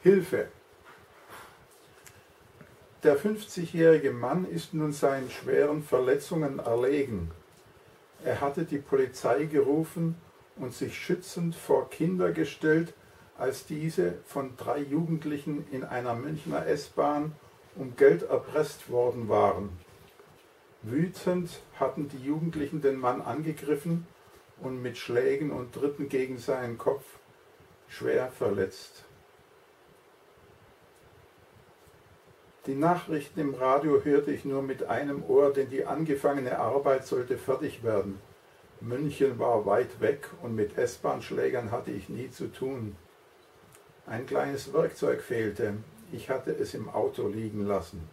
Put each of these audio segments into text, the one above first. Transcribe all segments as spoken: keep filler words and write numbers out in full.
Hilfe! Der fünfzigjährige Mann ist nun seinen schweren Verletzungen erlegen. Er hatte die Polizei gerufen und sich schützend vor Kinder gestellt, als diese von drei Jugendlichen in einer Münchner S-Bahn um Geld erpresst worden waren. Wütend hatten die Jugendlichen den Mann angegriffen und mit Schlägen und Tritten gegen seinen Kopf schwer verletzt. Die Nachrichten im Radio hörte ich nur mit einem Ohr, denn die angefangene Arbeit sollte fertig werden. München war weit weg und mit S-Bahn-Schlägern hatte ich nie zu tun. Ein kleines Werkzeug fehlte. Ich hatte es im Auto liegen lassen.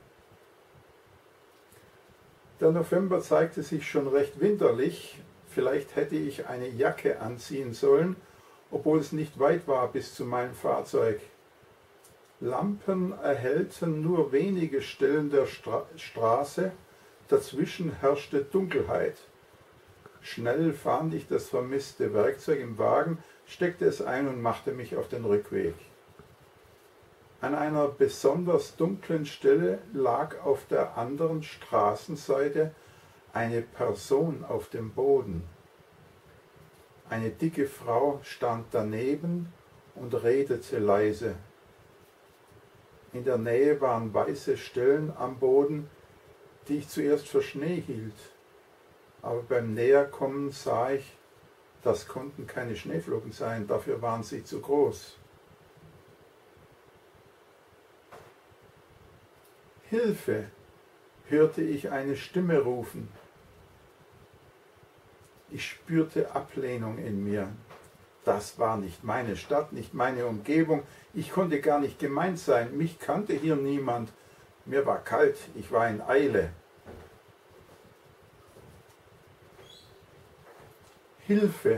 Der November zeigte sich schon recht winterlich. Vielleicht hätte ich eine Jacke anziehen sollen, obwohl es nicht weit war bis zu meinem Fahrzeug. Lampen erhellten nur wenige Stellen der Stra- Straße, dazwischen herrschte Dunkelheit. Schnell fand ich das vermisste Werkzeug im Wagen, steckte es ein und machte mich auf den Rückweg. An einer besonders dunklen Stelle lag auf der anderen Straßenseite eine Person auf dem Boden. Eine dicke Frau stand daneben und redete leise. In der Nähe waren weiße Stellen am Boden, die ich zuerst für Schnee hielt. Aber beim Näherkommen sah ich, das konnten keine Schneeflocken sein, dafür waren sie zu groß. Hilfe! Hörte ich eine Stimme rufen. Ich spürte Ablehnung in mir. Das war nicht meine Stadt, nicht meine Umgebung. Ich konnte gar nicht gemeint sein. Mich kannte hier niemand. Mir war kalt, ich war in Eile. Hilfe!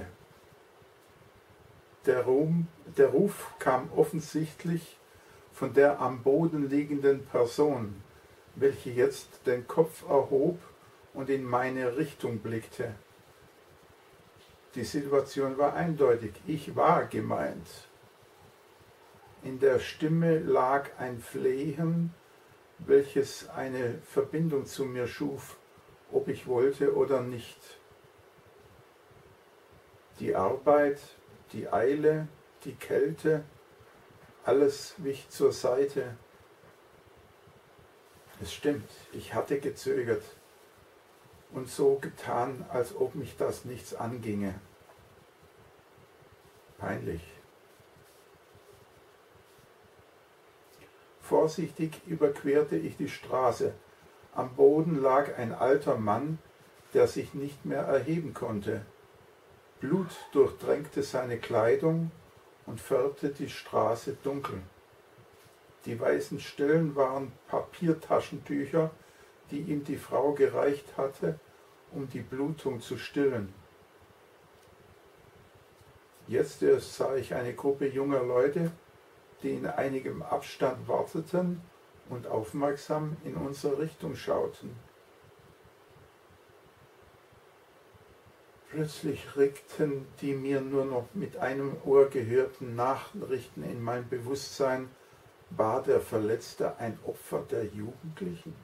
Der, Ruhm, der Ruf kam offensichtlich von der am Boden liegenden Person, welche jetzt den Kopf erhob und in meine Richtung blickte. Die Situation war eindeutig. Ich war gemeint. In der Stimme lag ein Flehen, welches eine Verbindung zu mir schuf, ob ich wollte oder nicht. Die Arbeit, die Eile, die Kälte, alles wich zur Seite. Es stimmt, ich hatte gezögert und so getan, als ob mich das nichts anginge. Peinlich. Vorsichtig überquerte ich die Straße. Am Boden lag ein alter Mann, der sich nicht mehr erheben konnte. Blut durchtränkte seine Kleidung und färbte die Straße dunkel. Die weißen Stellen waren Papiertaschentücher, die ihm die Frau gereicht hatte, um die Blutung zu stillen. Jetzt erst sah ich eine Gruppe junger Leute, die in einigem Abstand warteten und aufmerksam in unsere Richtung schauten. Plötzlich rückten die mir nur noch mit einem Ohr gehörten Nachrichten in mein Bewusstsein. War der Verletzte ein Opfer der Jugendlichen?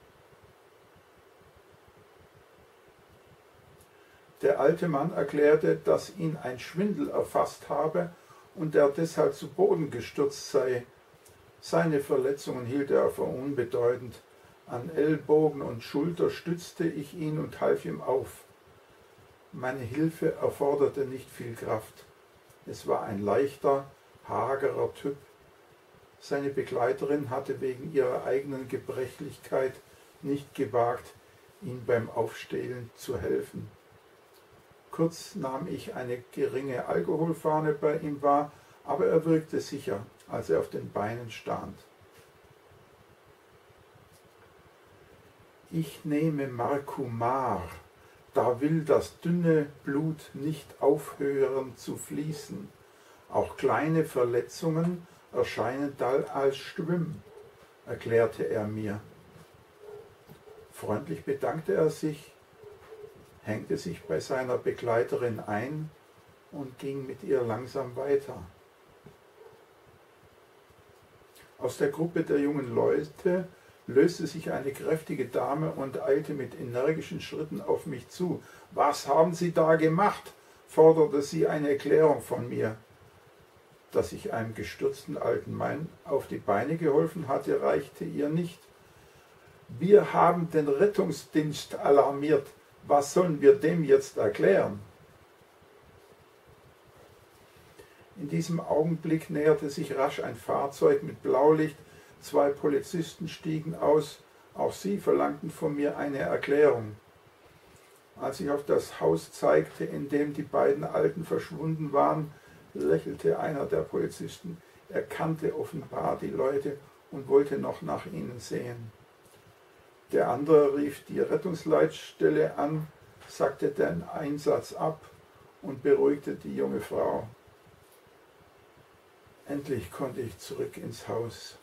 Der alte Mann erklärte, dass ihn ein Schwindel erfasst habe und er deshalb zu Boden gestürzt sei. Seine Verletzungen hielt er für unbedeutend. An Ellbogen und Schulter stützte ich ihn und half ihm auf. Meine Hilfe erforderte nicht viel Kraft. Es war ein leichter, hagerer Typ. Seine Begleiterin hatte wegen ihrer eigenen Gebrechlichkeit nicht gewagt, ihm beim Aufstehen zu helfen. Kurz nahm ich eine geringe Alkoholfahne bei ihm wahr, aber er wirkte sicher, als er auf den Beinen stand. Ich nehme Marcumar, da will das dünne Blut nicht aufhören zu fließen. Auch kleine Verletzungen erscheinen dann als schlimm, erklärte er mir. Freundlich bedankte er sich, hängte sich bei seiner Begleiterin ein und ging mit ihr langsam weiter. Aus der Gruppe der jungen Leute löste sich eine kräftige Dame und eilte mit energischen Schritten auf mich zu. »Was haben Sie da gemacht?« forderte sie eine Erklärung von mir. Dass ich einem gestürzten alten Mann auf die Beine geholfen hatte, reichte ihr nicht. »Wir haben den Rettungsdienst alarmiert. Was sollen wir dem jetzt erklären?« In diesem Augenblick näherte sich rasch ein Fahrzeug mit Blaulicht. Zwei Polizisten stiegen aus. Auch sie verlangten von mir eine Erklärung. Als ich auf das Haus zeigte, in dem die beiden Alten verschwunden waren, lächelte einer der Polizisten. Er kannte offenbar die Leute und wollte noch nach ihnen sehen. Der andere rief die Rettungsleitstelle an, sagte den Einsatz ab und beruhigte die junge Frau. Endlich konnte ich zurück ins Haus.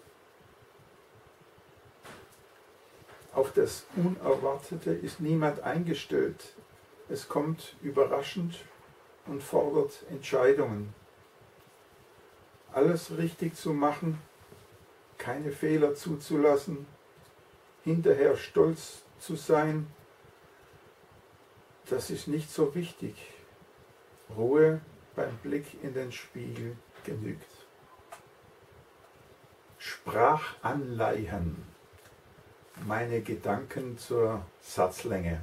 Auf das Unerwartete ist niemand eingestellt. Es kommt überraschend und fordert Entscheidungen. Alles richtig zu machen, keine Fehler zuzulassen, hinterher stolz zu sein, das ist nicht so wichtig. Ruhe beim Blick in den Spiegel genügt. Sprachanleihen. Meine Gedanken zur Satzlänge.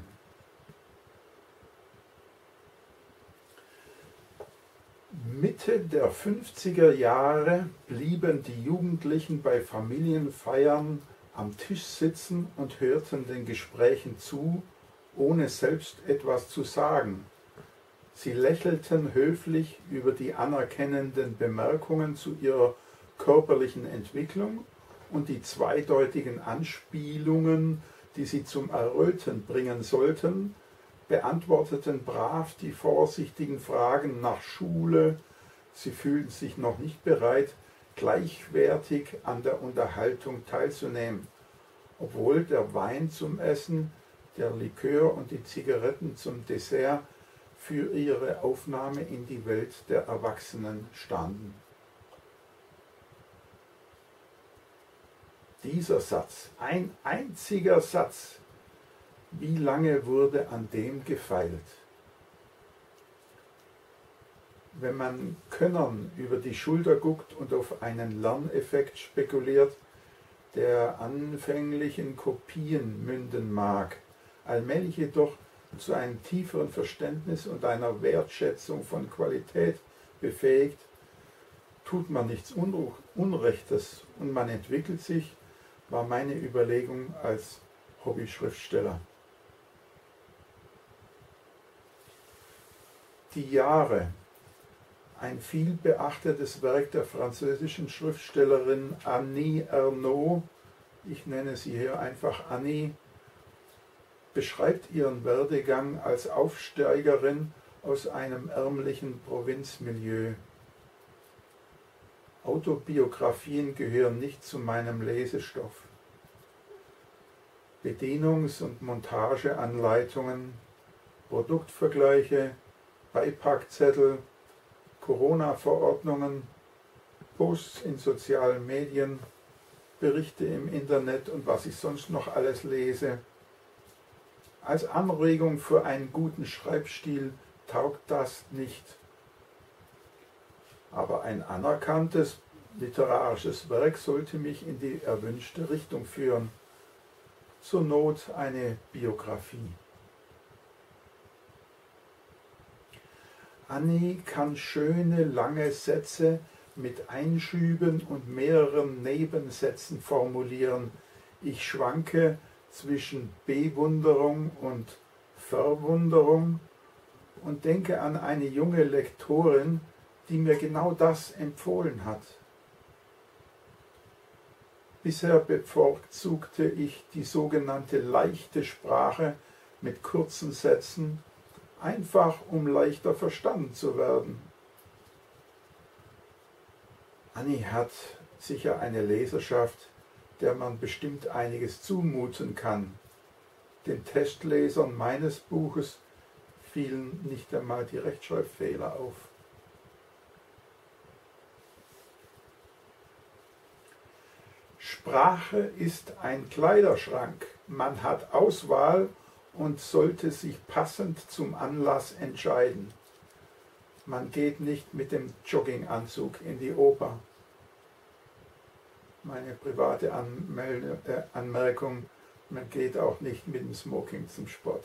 Mitte der fünfziger Jahre blieben die Jugendlichen bei Familienfeiern am Tisch sitzen und hörten den Gesprächen zu, ohne selbst etwas zu sagen. Sie lächelten höflich über die anerkennenden Bemerkungen zu ihrer körperlichen Entwicklung und die zweideutigen Anspielungen, die sie zum Erröten bringen sollten, beantworteten brav die vorsichtigen Fragen nach Schule. Sie fühlten sich noch nicht bereit, gleichwertig an der Unterhaltung teilzunehmen, obwohl der Wein zum Essen, der Likör und die Zigaretten zum Dessert für ihre Aufnahme in die Welt der Erwachsenen standen. Dieser Satz, ein einziger Satz, wie lange wurde an dem gefeilt? Wenn man Könnern über die Schulter guckt und auf einen Lerneffekt spekuliert, der anfänglich in Kopien münden mag, allmählich jedoch zu einem tieferen Verständnis und einer Wertschätzung von Qualität befähigt, tut man nichts Unrechtes und man entwickelt sich, war meine Überlegung als Hobby-Schriftsteller. Die Jahre, ein viel beachtetes Werk der französischen Schriftstellerin Annie Ernaux, ich nenne sie hier einfach Annie, beschreibt ihren Werdegang als Aufsteigerin aus einem ärmlichen Provinzmilieu. Autobiografien gehören nicht zu meinem Lesestoff. Bedienungs- und Montageanleitungen, Produktvergleiche, Beipackzettel, Corona-Verordnungen, Posts in sozialen Medien, Berichte im Internet und was ich sonst noch alles lese. Als Anregung für einen guten Schreibstil taugt das nicht. Aber ein anerkanntes literarisches Werk sollte mich in die erwünschte Richtung führen. Zur Not eine Biografie. Annie kann schöne, lange Sätze mit Einschüben und mehreren Nebensätzen formulieren. Ich schwanke zwischen Bewunderung und Verwunderung und denke an eine junge Lektorin, die mir genau das empfohlen hat. Bisher bevorzugte ich die sogenannte leichte Sprache mit kurzen Sätzen, einfach um leichter verstanden zu werden. Annie hat sicher eine Leserschaft, der man bestimmt einiges zumuten kann. Den Testlesern meines Buches fielen nicht einmal die Rechtschreibfehler auf. Sprache ist ein Kleiderschrank. Man hat Auswahl und sollte sich passend zum Anlass entscheiden. Man geht nicht mit dem Jogginganzug in die Oper. Meine private Anmelde, äh, Anmerkung, man geht auch nicht mit dem Smoking zum Sport.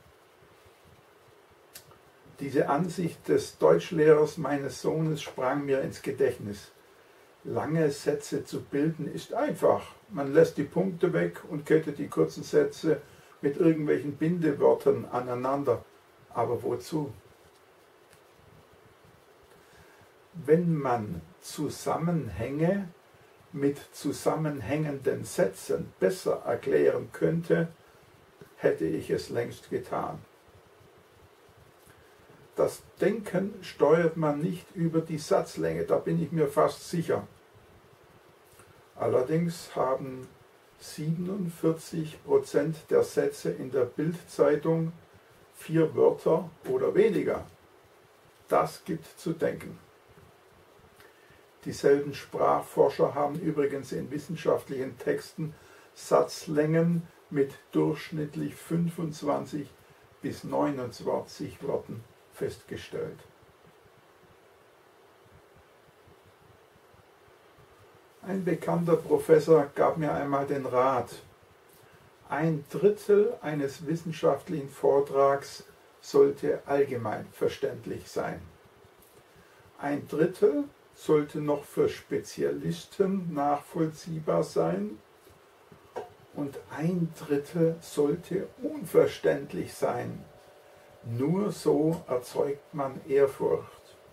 Diese Ansicht des Deutschlehrers meines Sohnes sprang mir ins Gedächtnis. Lange Sätze zu bilden ist einfach. Man lässt die Punkte weg und kettet die kurzen Sätze mit irgendwelchen Bindewörtern aneinander. Aber wozu? Wenn man Zusammenhänge mit zusammenhängenden Sätzen besser erklären könnte, hätte ich es längst getan. Das Denken steuert man nicht über die Satzlänge, da bin ich mir fast sicher. Allerdings haben siebenundvierzig Prozent der Sätze in der Bild-Zeitung vier Wörter oder weniger. Das gibt zu denken. Dieselben Sprachforscher haben übrigens in wissenschaftlichen Texten Satzlängen mit durchschnittlich fünfundzwanzig bis neunundzwanzig Worten festgestellt. Ein bekannter Professor gab mir einmal den Rat, ein Drittel eines wissenschaftlichen Vortrags sollte allgemein verständlich sein. Ein Drittel sollte noch für Spezialisten nachvollziehbar sein und ein Drittel sollte unverständlich sein. Nur so erzeugt man Ehrfurcht.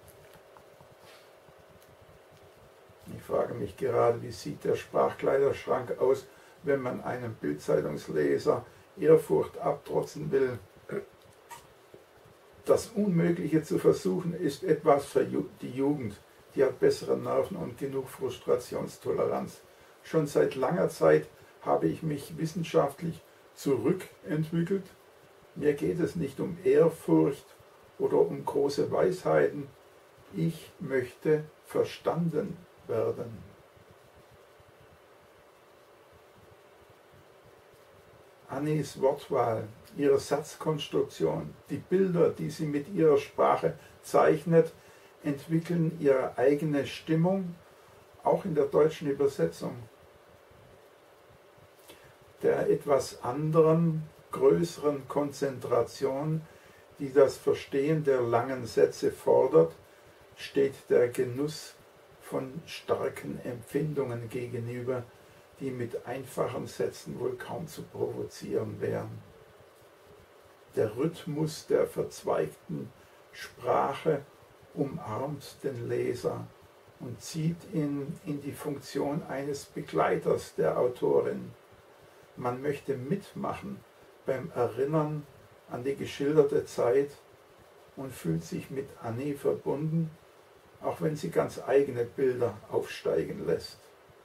Ich frage mich gerade, wie sieht der Sprachkleiderschrank aus, wenn man einem Bild-Zeitungsleser Ehrfurcht abtrotzen will. Das Unmögliche zu versuchen ist etwas für die Jugend. Die hat bessere Nerven und genug Frustrationstoleranz. Schon seit langer Zeit habe ich mich wissenschaftlich zurückentwickelt. Mir geht es nicht um Ehrfurcht oder um große Weisheiten. Ich möchte verstanden werden. Annies Wortwahl, ihre Satzkonstruktion, die Bilder, die sie mit ihrer Sprache zeichnet, entwickeln ihre eigene Stimmung, auch in der deutschen Übersetzung. Der etwas anderen, größeren Konzentration, die das Verstehen der langen Sätze fordert, steht der Genuss von starken Empfindungen gegenüber, die mit einfachen Sätzen wohl kaum zu provozieren wären. Der Rhythmus der verzweigten Sprache umarmt den Leser und zieht ihn in die Funktion eines Begleiters der Autorin. Man möchte mitmachen beim Erinnern an die geschilderte Zeit und fühlt sich mit Annie verbunden, auch wenn sie ganz eigene Bilder aufsteigen lässt.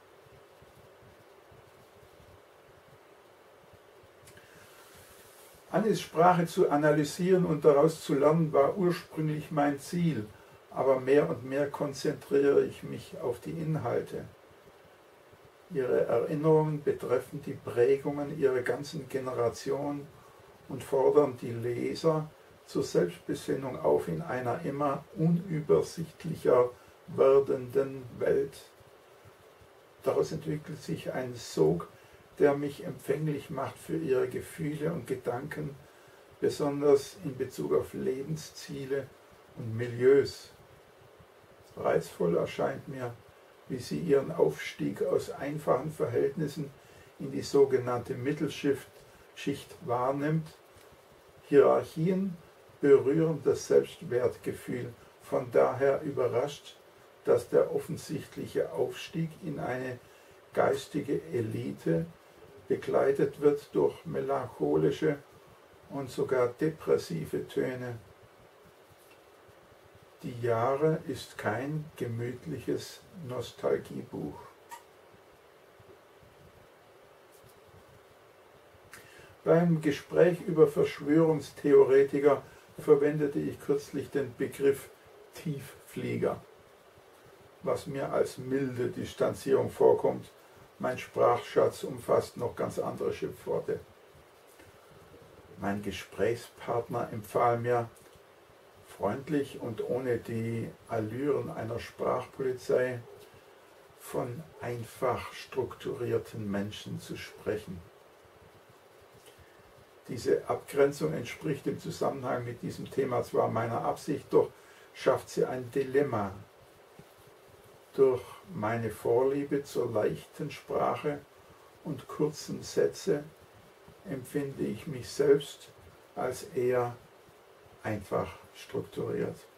Annies Sprache zu analysieren und daraus zu lernen, war ursprünglich mein Ziel, aber mehr und mehr konzentriere ich mich auf die Inhalte. Ihre Erinnerungen betreffen die Prägungen ihrer ganzen Generation und fordern die Leser zur Selbstbesinnung auf in einer immer unübersichtlicher werdenden Welt. Daraus entwickelt sich ein Sog, der mich empfänglich macht für ihre Gefühle und Gedanken, besonders in Bezug auf Lebensziele und Milieus. Reizvoll erscheint mir, wie sie ihren Aufstieg aus einfachen Verhältnissen in die sogenannte Mittelschicht wahrnimmt. Hierarchien berühren das Selbstwertgefühl, von daher überrascht, dass der offensichtliche Aufstieg in eine geistige Elite begleitet wird durch melancholische und sogar depressive Töne. Die Jahre ist kein gemütliches Nostalgiebuch. Beim Gespräch über Verschwörungstheoretiker verwendete ich kürzlich den Begriff Tiefflieger, was mir als milde Distanzierung vorkommt, Mein Sprachschatz umfasst noch ganz andere Schimpfworte. Mein Gesprächspartner empfahl mir, freundlich und ohne die Allüren einer Sprachpolizei, von einfach strukturierten Menschen zu sprechen. Diese Abgrenzung entspricht im Zusammenhang mit diesem Thema zwar meiner Absicht, doch schafft sie ein Dilemma. Durch meine Vorliebe zur leichten Sprache und kurzen Sätze empfinde ich mich selbst als eher einfach strukturiert.